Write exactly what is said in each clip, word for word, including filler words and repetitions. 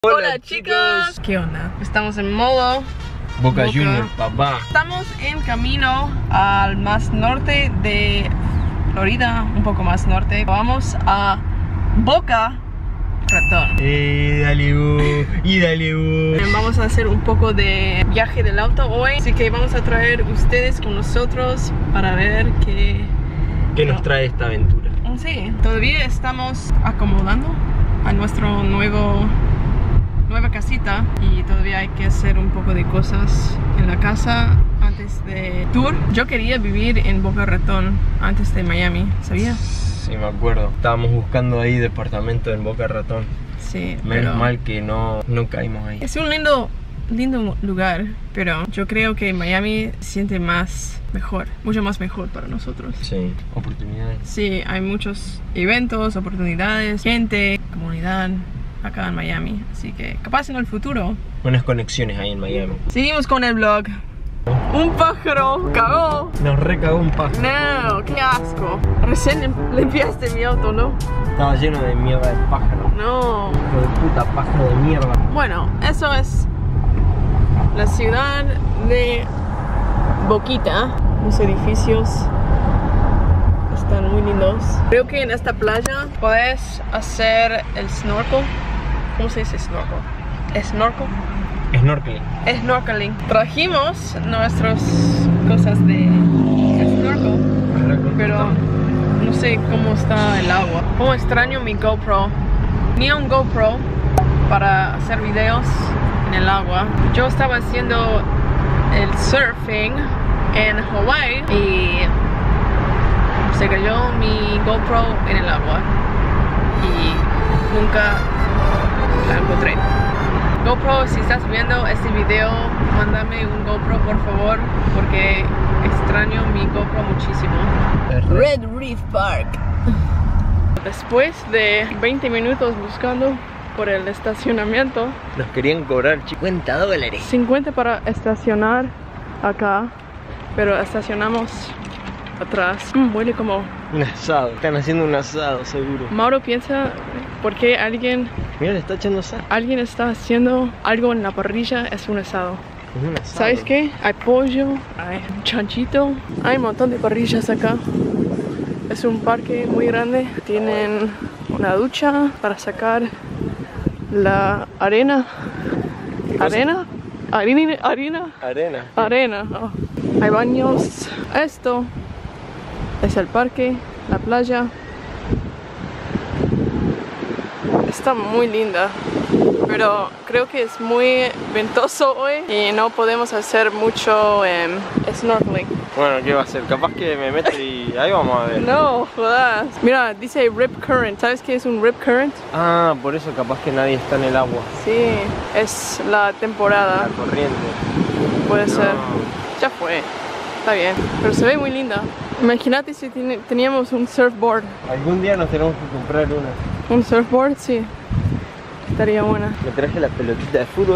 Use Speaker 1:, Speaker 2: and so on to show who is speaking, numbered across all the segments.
Speaker 1: Hola,
Speaker 2: Hola chicos.
Speaker 1: ¿Qué onda? Estamos en modo
Speaker 2: Boca, Boca Junior, papá.
Speaker 1: Estamos en camino al más norte de Florida, un poco más norte. Vamos a Boca Raton.
Speaker 2: Eh, dale, uh, y dale, uh.
Speaker 1: Vamos a hacer un poco de viaje del auto hoy, así que vamos a traer ustedes con nosotros para ver qué,
Speaker 2: ¿Qué nos trae esta aventura?
Speaker 1: Sí, todavía estamos acomodando a nuestro nuevo nueva casita y todavía hay que hacer un poco de cosas en la casa antes de tour. Yo quería vivir en Boca Raton antes de Miami, ¿sabías?
Speaker 2: Sí, me acuerdo. Estábamos buscando ahí departamento en Boca Raton.
Speaker 1: Sí,
Speaker 2: menos
Speaker 1: pero
Speaker 2: mal que no, no caímos ahí.
Speaker 1: Es un lindo, lindo lugar, pero yo creo que Miami se siente más mejor, mucho más mejor para nosotros.
Speaker 2: Sí, oportunidades.
Speaker 1: Sí, hay muchos eventos, oportunidades, gente, comunidad acá en Miami, así que capaz en el futuro.
Speaker 2: Buenas conexiones ahí en Miami.
Speaker 1: Seguimos con el vlog. Un pájaro cagó.
Speaker 2: Nos recagó un pájaro.
Speaker 1: No, qué asco. Recién limpiaste mi auto, ¿no?
Speaker 2: Estaba lleno de mierda de pájaro.
Speaker 1: No.
Speaker 2: Hijo de puta, pájaro de mierda.
Speaker 1: Bueno, eso es la ciudad de Boquita. Los edificios están muy lindos. Creo que en esta playa puedes hacer el snorkel. ¿Cómo se dice snorkel? ¿Snorkel?
Speaker 2: Snorkeling.
Speaker 1: Snorkeling. Trajimos nuestras cosas de snorkel, pero no sé cómo está el agua. Como extraño mi GoPro. Tenía un GoPro para hacer videos en el agua. Yo estaba haciendo el surfing en Hawaii y se cayó mi GoPro en el agua y nunca la encontré. GoPro, si estás viendo este video, mándame un GoPro por favor, porque extraño mi GoPro muchísimo. Red Reef Park. Después de veinte minutos buscando por el estacionamiento,
Speaker 2: nos querían cobrar cincuenta dólares.
Speaker 1: cincuenta para estacionar acá, pero estacionamos atrás. Mm, huele como
Speaker 2: un asado. Están haciendo un asado, seguro.
Speaker 1: Mauro piensa por qué alguien
Speaker 2: Mira, le está echando sal.
Speaker 1: Alguien está haciendo algo en la parrilla, es un asado.
Speaker 2: Es un asado.
Speaker 1: ¿Sabes qué? Hay pollo, hay chanchito, hay un montón de parrillas acá. Es un parque muy grande. Tienen una ducha para sacar la arena. ¿Arena? ¿Harina? ¿Harina?
Speaker 2: Arena.
Speaker 1: Arena. Oh. Hay baños. Esto es el parque, la playa. Está muy linda, pero creo que es muy ventoso hoy y no podemos hacer mucho um, snorkeling.
Speaker 2: Bueno, ¿qué va a hacer? Capaz que me meto y ahí vamos a ver.
Speaker 1: No, jodas. Mira, dice rip current. ¿Sabes qué es un rip current?
Speaker 2: Ah, por eso capaz que nadie está en el agua.
Speaker 1: Sí, es la temporada.
Speaker 2: La corriente.
Speaker 1: Puede
Speaker 2: No.
Speaker 1: ser. Ya fue. Está bien, pero se ve muy linda. Imagínate si teníamos un surfboard.
Speaker 2: Algún día nos tenemos que comprar una.
Speaker 1: Un surfboard, sí. Estaría buena.
Speaker 2: Me traje la pelotita de fútbol.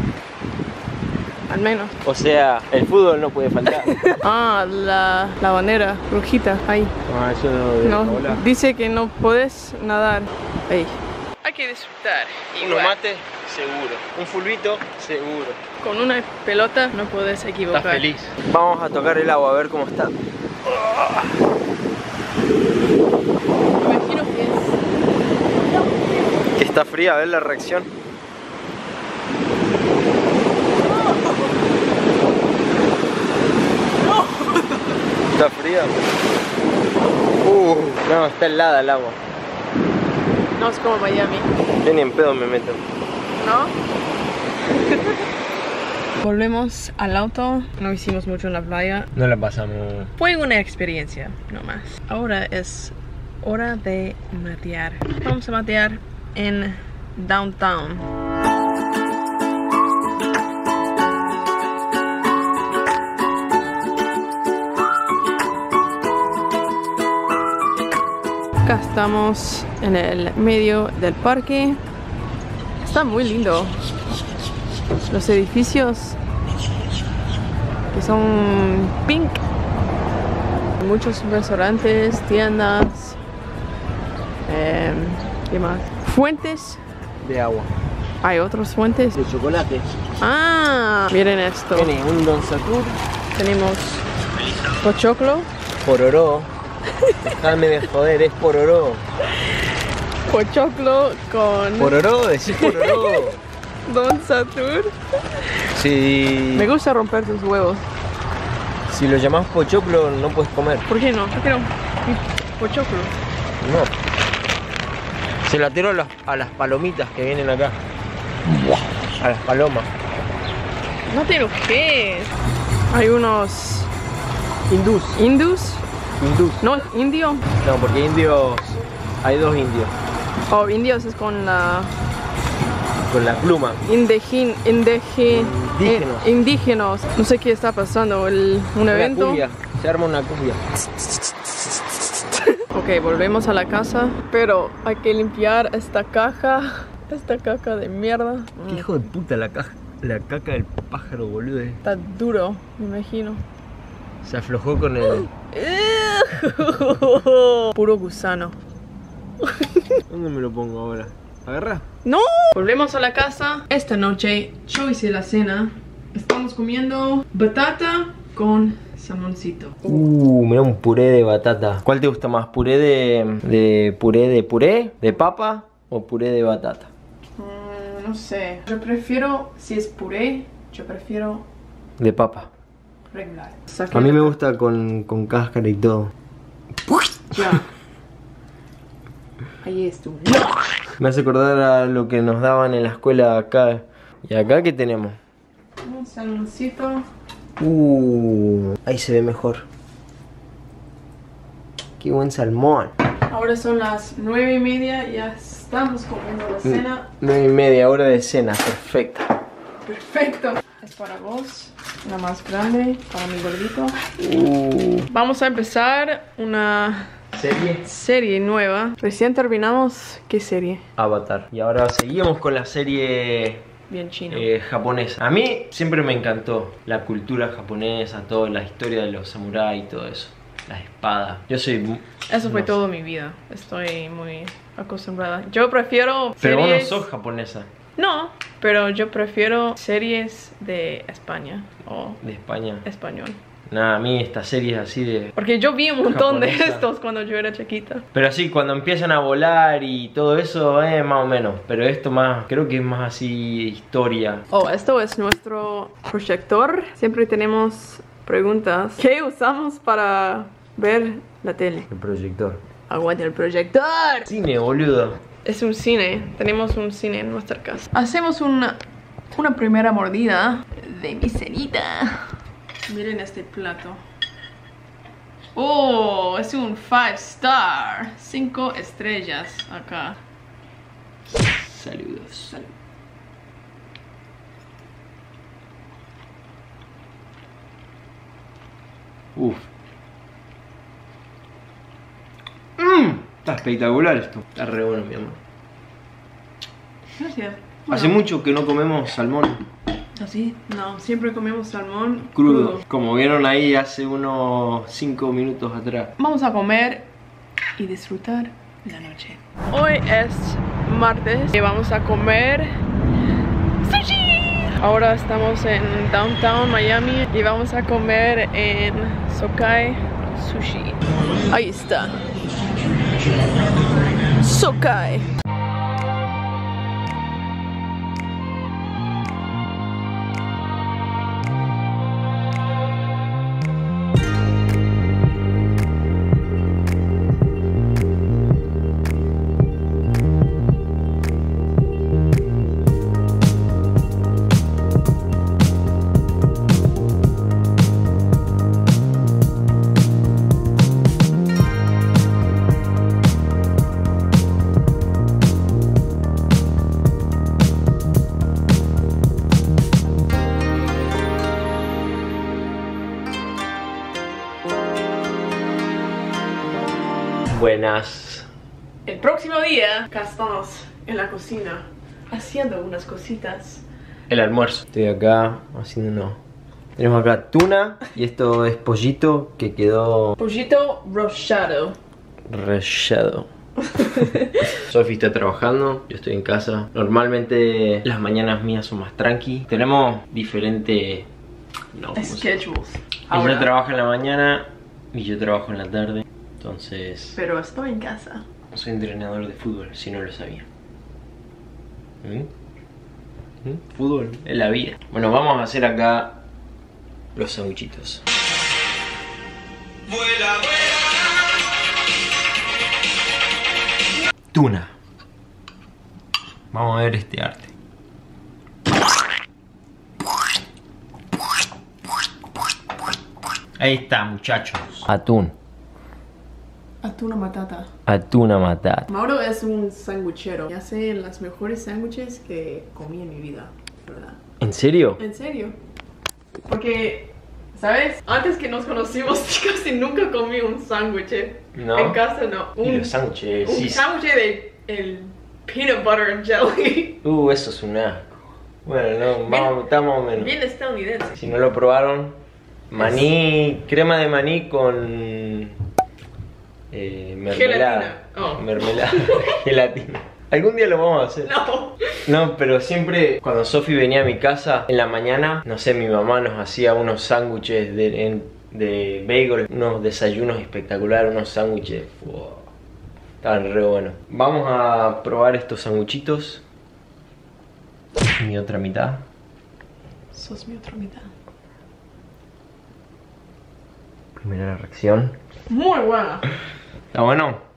Speaker 1: Al menos.
Speaker 2: O sea, el fútbol no puede faltar.
Speaker 1: Ah, la, la bandera rojita, ahí.
Speaker 2: Ah, eso no debe
Speaker 1: No,
Speaker 2: volar.
Speaker 1: dice que no puedes nadar. Ahí. Hay que disfrutar.
Speaker 2: Un mate, seguro. Un fulbito, seguro.
Speaker 1: Con una pelota no puedes equivocar.
Speaker 2: Estás feliz. Vamos a tocar el agua a ver cómo está.
Speaker 1: Imagino que es...
Speaker 2: Que está fría, a ver la reacción. Está fría. Uh, no, está helada el agua.
Speaker 1: No es como Miami.
Speaker 2: Yo ni en pedo me meto.
Speaker 1: ¿No? Volvemos al auto. No hicimos mucho en la playa.
Speaker 2: No la pasamos.
Speaker 1: Fue una experiencia, no más. Ahora es hora de matear. Vamos a matear en downtown. Acá estamos en el medio del parque. Está muy lindo. Los edificios que son pink. Muchos restaurantes, tiendas. Eh, ¿Qué más? Fuentes
Speaker 2: de agua.
Speaker 1: ¿Hay otras fuentes?
Speaker 2: De chocolate.
Speaker 1: Ah, miren esto.
Speaker 2: Tiene un Don Satur.
Speaker 1: Tenemos pochoclo.
Speaker 2: Pororó. Dejadme de joder, es pororó.
Speaker 1: Pochoclo con
Speaker 2: Pororó, decís pororó.
Speaker 1: Don Satur.
Speaker 2: Si,
Speaker 1: Me gusta romper tus huevos.
Speaker 2: si lo llamás pochoclo no puedes comer.
Speaker 1: ¿Por qué no? ¿Por qué no? Pochoclo.
Speaker 2: No. Se la tiro a las, a las palomitas que vienen acá. A las palomas.
Speaker 1: No te enojes. Hay unos
Speaker 2: Hindús.
Speaker 1: hindús.
Speaker 2: Hindús.
Speaker 1: No, es indio.
Speaker 2: No, porque indios. Hay dos indios.
Speaker 1: Oh, indios es con la
Speaker 2: Con la pluma.
Speaker 1: Indígen, indígen,
Speaker 2: Indígenas.
Speaker 1: eh, indígenas. No sé qué está pasando. El, un
Speaker 2: Una
Speaker 1: evento.
Speaker 2: cumbia. Se arma una cumbia.
Speaker 1: Ok, volvemos a la casa. Pero hay que limpiar esta caja. Esta caja de mierda.
Speaker 2: Qué hijo de puta la caja. La caca del pájaro, boludo.
Speaker 1: Está duro, me imagino.
Speaker 2: Se aflojó con el.
Speaker 1: Puro gusano.
Speaker 2: ¿Dónde me lo pongo ahora? ¿Agarra?
Speaker 1: ¡No! Volvemos a la casa. Esta noche yo hice la cena. Estamos comiendo batata con salmoncito.
Speaker 2: Uh, mira un puré de batata. ¿Cuál te gusta más? ¿Puré de, de puré de puré? ¿De papa? ¿O puré de batata?
Speaker 1: Mm, no sé. Yo prefiero, si es puré, yo prefiero
Speaker 2: De papa.
Speaker 1: regular.
Speaker 2: A mí me gusta con, con cáscara y todo.
Speaker 1: Ya. Ahí estuvo.
Speaker 2: Me hace acordar a lo que nos daban en la escuela acá. ¿Y acá qué tenemos?
Speaker 1: Un salmoncito.
Speaker 2: Uh, ahí se ve mejor. Qué buen salmón.
Speaker 1: Ahora son las nueve y media. Ya estamos comiendo la cena.
Speaker 2: Nueve y media hora de cena, perfecta.
Speaker 1: Perfecto. Es para vos. Una más grande para mi gordito.
Speaker 2: Uh,
Speaker 1: Vamos a empezar una
Speaker 2: serie
Speaker 1: serie nueva. Recién terminamos. ¿Qué serie?
Speaker 2: Avatar. Y ahora seguimos con la serie
Speaker 1: Bien chino.
Speaker 2: eh, japonesa. A mí siempre me encantó la cultura japonesa, toda la historia de los samuráis y todo eso. Las espadas. Yo soy...
Speaker 1: Eso fue
Speaker 2: no
Speaker 1: todo mi vida. Estoy muy acostumbrada. Yo prefiero
Speaker 2: Pero vos no
Speaker 1: series...
Speaker 2: sos japonesa.
Speaker 1: No, pero yo prefiero series de España o
Speaker 2: De España.
Speaker 1: español.
Speaker 2: Nada, a mí estas series así de...
Speaker 1: Porque yo vi un montón de
Speaker 2: Japonesa.
Speaker 1: estos cuando yo era chiquita.
Speaker 2: Pero así, cuando empiezan a volar y todo eso, eh, más o menos. Pero esto más, creo que es más así historia.
Speaker 1: Oh, esto es nuestro proyector. Siempre tenemos preguntas. ¿Qué usamos para ver la tele?
Speaker 2: El proyector.
Speaker 1: Aguanta el proyector.
Speaker 2: Cine, boludo.
Speaker 1: Es un cine. Tenemos un cine en nuestra casa. Hacemos una, una primera mordida de mi cenita. Miren este plato. Oh, es un five star. Cinco estrellas acá.
Speaker 2: Saludos.
Speaker 1: Salud.
Speaker 2: Uf. Mmm. Está espectacular esto. Está re bueno, mi amor.
Speaker 1: Gracias.
Speaker 2: Hace mucho que no comemos salmón
Speaker 1: ¿Así? No, siempre comemos salmón
Speaker 2: crudo.
Speaker 1: crudo.
Speaker 2: Como vieron ahí hace unos cinco minutos atrás.
Speaker 1: Vamos a comer y disfrutar la noche. Hoy es martes y vamos a comer sushi. Ahora estamos en Downtown Miami y vamos a comer en Sokai Sushi. Ahí está. Sokai.
Speaker 2: Buenas.
Speaker 1: El próximo día, acá estamos en la cocina haciendo unas cositas.
Speaker 2: El almuerzo. Estoy acá haciendo uno. Tenemos acá tuna y esto es pollito que quedó
Speaker 1: Pollito rochado.
Speaker 2: rellado. Sofi está trabajando, yo estoy en casa. Normalmente las mañanas mías son más tranqui. Tenemos diferentes no,
Speaker 1: schedules.
Speaker 2: Ella trabaja en la mañana y yo trabajo en la tarde. Entonces...
Speaker 1: Pero estoy en casa.
Speaker 2: Soy entrenador de fútbol, si no lo sabía. ¿Mm? ¿Mm? Fútbol es la vida. Bueno, vamos a hacer acá los sanguchitos. Vuela, vuela. Tuna. Vamos a ver este arte. Ahí está, muchachos. Atún.
Speaker 1: Atún a matata.
Speaker 2: Atún a matata.
Speaker 1: Mauro es un sanguchero y hace las mejores sándwiches que comí en mi vida, ¿verdad?
Speaker 2: ¿En serio?
Speaker 1: ¿En serio? Porque, ¿sabes? Antes que nos conocimos casi nunca comí un sándwich.
Speaker 2: No.
Speaker 1: En casa no. Un,
Speaker 2: y los sándwiches.
Speaker 1: Un
Speaker 2: Sí.
Speaker 1: sándwich de el peanut butter and jelly.
Speaker 2: Uh, eso es un asco. Bueno, no, vamos, estamos menos.
Speaker 1: Bien estadounidense.
Speaker 2: Si no lo probaron, maní, crema de maní con eh, mermelada.
Speaker 1: Gelatina. Oh.
Speaker 2: Mermelada, gelatina. Algún día lo vamos a hacer.
Speaker 1: No.
Speaker 2: No, pero siempre cuando Sofi venía a mi casa en la mañana, no sé, mi mamá nos hacía unos sándwiches de, en- de bagel, unos desayunos espectaculares, unos sándwiches. Wow, estaban re buenos. Vamos a probar estos sanguchitos. Mi otra mitad.
Speaker 1: Sos mi otra mitad.
Speaker 2: Primera reacción.
Speaker 1: Muy buena.
Speaker 2: ¿Está bueno?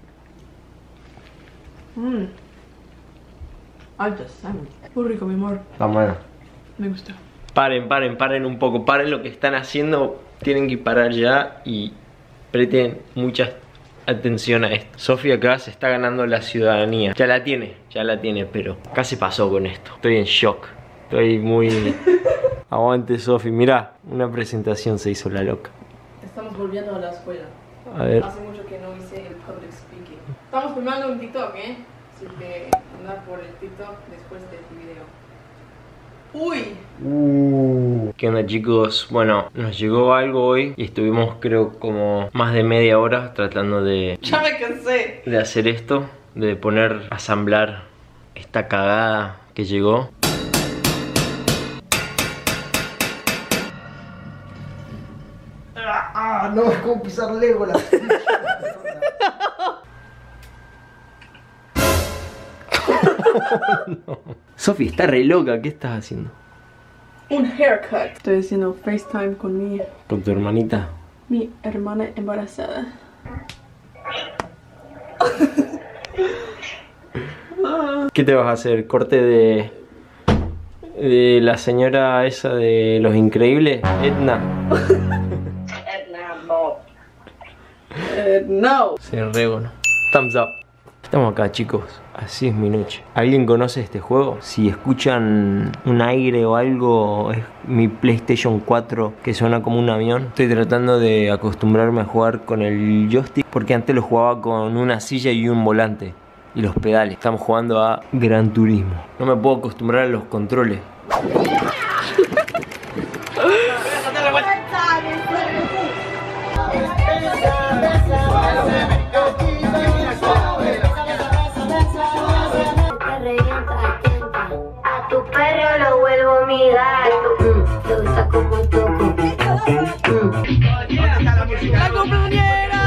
Speaker 1: Mmm. Alto sándwich. Muy rico, mi amor.
Speaker 2: Está bueno.
Speaker 1: Me gusta.
Speaker 2: Paren, paren, paren un poco. Paren lo que están haciendo. Tienen que parar ya y presten mucha atención a esto. Sofi acá se está ganando la ciudadanía. Ya la tiene, ya la tiene, pero acá se pasó con esto. Estoy en shock. Estoy muy... Aguante, Sofi. Mirá, una presentación se hizo la loca.
Speaker 1: Estamos volviendo a la escuela.
Speaker 2: A ver.
Speaker 1: Hace mucho que no hice el public speaking. Estamos filmando un TikTok, ¿eh? Así que anda por el TikTok después de este video. ¡Uy!
Speaker 2: Uh, ¿Qué onda, chicos? Bueno, nos llegó algo hoy y estuvimos creo como más de media hora tratando de,
Speaker 1: Ya me cansé.
Speaker 2: de hacer esto, de poner, asamblar esta cagada que llegó.
Speaker 3: Ah, no, es como pisar Legolas.
Speaker 2: No. Sofi, está re loca, ¿qué estás haciendo?
Speaker 1: Un haircut. Estoy haciendo FaceTime con mi,
Speaker 2: ¿Con tu hermanita?
Speaker 1: mi hermana embarazada.
Speaker 2: ¿Qué te vas a hacer? ¿Corte de... de la señora esa de Los Increíbles? Edna.
Speaker 1: Eh, no.
Speaker 2: Se rego, ¿no? Thumbs up. Estamos acá, chicos. Así es mi noche. ¿Alguien conoce este juego? Si escuchan un aire o algo, es mi PlayStation cuatro que suena como un avión. Estoy tratando de acostumbrarme a jugar con el joystick porque antes lo jugaba con una silla y un volante y los pedales. Estamos jugando a Gran Turismo. No me puedo acostumbrar a los controles.
Speaker 4: A tu perro lo vuelvo mi gato. Te gusta como toco.
Speaker 1: ¡La cumpleañera!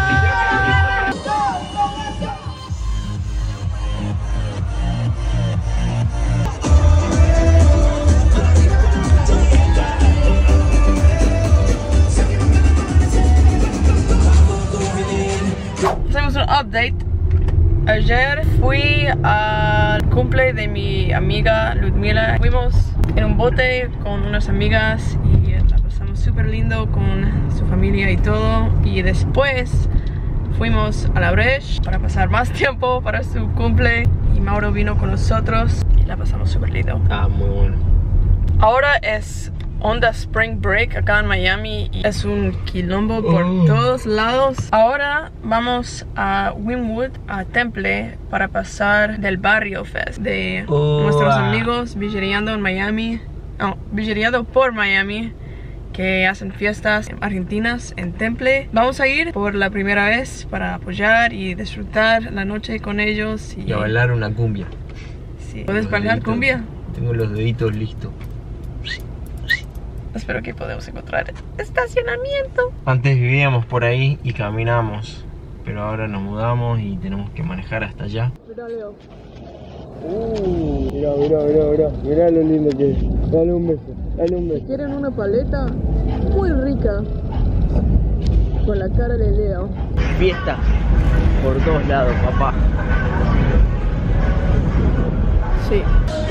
Speaker 1: Hacemos un update. Ayer fui al cumple de mi amiga Ludmila. Fuimos en un bote con unas amigas y la pasamos súper lindo con su familia y todo. Y después fuimos a la Breche para pasar más tiempo para su cumple. Y Mauro vino con nosotros y la pasamos súper lindo.
Speaker 2: Ah, muy bueno.
Speaker 1: Ahora es onda Spring Break acá en Miami y es un quilombo por
Speaker 2: Oh.
Speaker 1: todos lados. Ahora vamos a Wynwood, a Temple, para pasar del Barrio Fest de
Speaker 2: Oh,
Speaker 1: nuestros
Speaker 2: ah.
Speaker 1: amigos Villereando en Miami, no, Villereando por Miami, que hacen fiestas argentinas en Temple. Vamos a ir por la primera vez para apoyar y disfrutar la noche con ellos. Y,
Speaker 2: y a bailar una cumbia.
Speaker 1: Sí. ¿Puedes bailar cumbia?
Speaker 2: Tengo los deditos listos.
Speaker 1: Espero que podamos encontrar estacionamiento.
Speaker 2: Antes vivíamos por ahí y caminamos, pero ahora nos mudamos y tenemos que manejar hasta allá.
Speaker 1: Mira, Leo.
Speaker 2: Uh, mira, mira, mira, mira, mira lo lindo que es. Dale un beso, dale un beso.
Speaker 1: Quieren una paleta muy rica con la cara de Leo.
Speaker 2: Fiesta por todos lados, papá.
Speaker 1: Sí.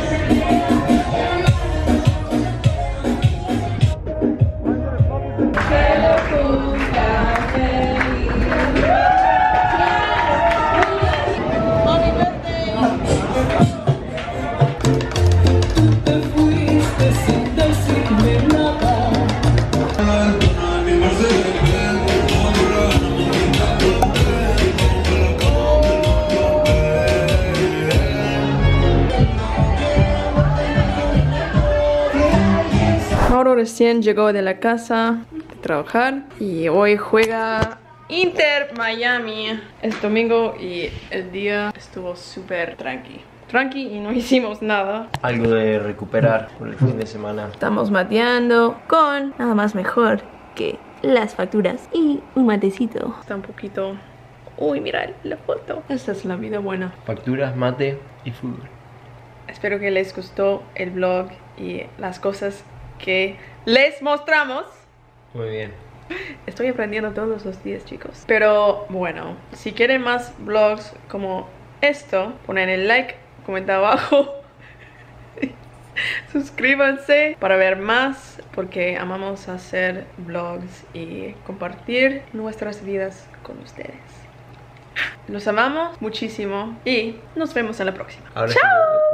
Speaker 1: Mauro recién llegó de la casa de trabajar y hoy juega Inter Miami. Es domingo y el día estuvo súper tranqui. Tranqui y no hicimos nada.
Speaker 2: Algo de recuperar por el fin de semana.
Speaker 1: Estamos mateando con
Speaker 5: Nada más mejor que las facturas y un matecito.
Speaker 1: Está un poquito... Uy, mira la foto. Esta es la vida buena.
Speaker 2: Facturas, mate y fútbol.
Speaker 1: Espero que les gustó el vlog y las cosas que les mostramos.
Speaker 2: Muy bien.
Speaker 1: Estoy aprendiendo todos los días, chicos. Pero bueno, si quieren más vlogs como esto, ponen el like, comenta abajo. Suscríbanse para ver más, porque amamos hacer vlogs y compartir nuestras vidas con ustedes. Los amamos muchísimo y nos vemos en la próxima.
Speaker 2: Ahora
Speaker 1: ¡Chao!
Speaker 2: sí.